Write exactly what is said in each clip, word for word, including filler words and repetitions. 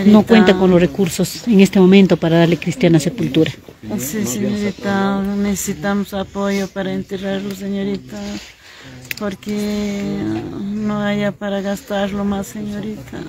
no cuenta con los recursos en este momento para darle cristiana sepultura. Sí, señorita, necesitamos apoyo para enterrarlo, señorita, porque no haya para gastarlo más, señorita.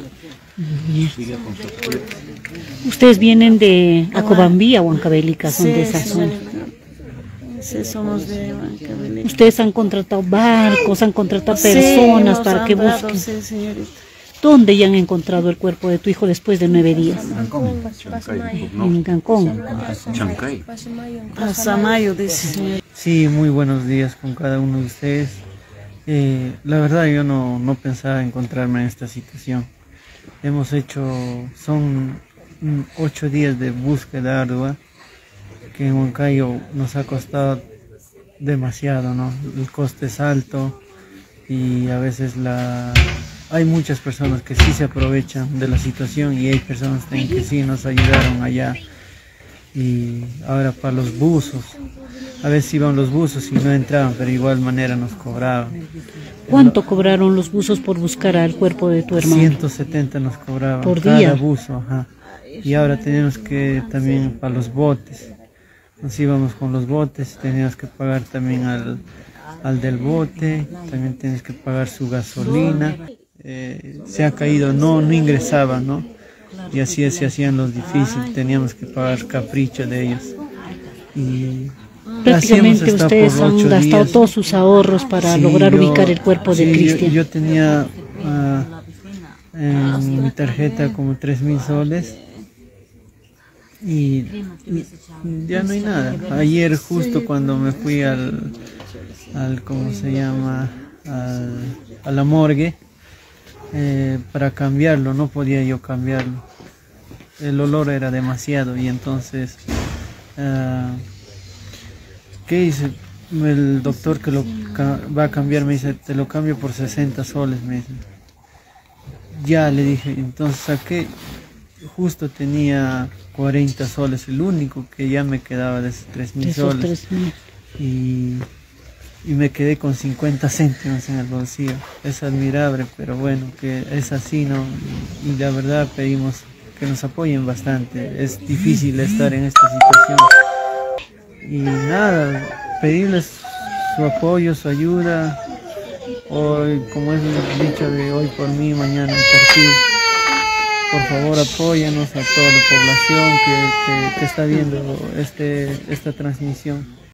¿Ustedes vienen de Acobambí o Huancavelica? Son Sí, de esa zona. Sí, somos de Huancavelica. ¿Ustedes han contratado barcos, han contratado personas sí, para que dado, busquen? Sí, señorita. ¿Dónde ya han encontrado el cuerpo de tu hijo después de nueve días? En Cancún. Chancay. Pasamayo, dice, señorita. Sí, muy buenos días con cada uno de ustedes. Eh, la verdad yo no, no pensaba encontrarme en esta situación. Hemos hecho, son mm, ocho días de búsqueda ardua que en Huancayo nos ha costado demasiado, ¿no? El coste es alto y a veces la... hay muchas personas que sí se aprovechan de la situación y hay personas también que sí nos ayudaron allá. Y ahora para los buzos, a veces iban los buzos y no entraban, pero de igual manera nos cobraban. ¿Cuánto cobraron los buzos por buscar al cuerpo de tu hermano? ciento setenta nos cobraban por cada día. buzo, ajá. Y ahora tenemos que también para los botes, nos íbamos con los botes, teníamos que pagar también al, al del bote, también tienes que pagar su gasolina. Eh, se ha caído, no, no ingresaba, ¿no? Y así se hacían los difíciles, teníamos que pagar capricho de ellos. Y prácticamente ustedes han gastado días. todos sus ahorros para sí, lograr yo, ubicar el cuerpo sí, de Cristian. Yo, yo tenía uh, en mi tarjeta como tres mil soles y ya no hay nada. Ayer justo cuando me fui al, al ¿cómo se llama? Al, a la morgue, Eh, para cambiarlo, no podía yo cambiarlo, el olor era demasiado y entonces uh, ¿qué hice? El doctor que lo va a cambiar me dice, te lo cambio por sesenta soles, me dice. Ya le dije, entonces saqué, justo tenía cuarenta soles, el único que ya me quedaba de esos tres mil soles y y me quedé con cincuenta céntimos en el bolsillo. Es admirable, pero bueno, que es así, ¿no? Y, y la verdad pedimos que nos apoyen bastante. Es difícil estar en esta situación. Y nada, pedirles su apoyo, su ayuda. Hoy, como es el dicho de hoy por mí, mañana por ti. Por favor, apóyanos a toda la población que, que, que está viendo este, esta transmisión.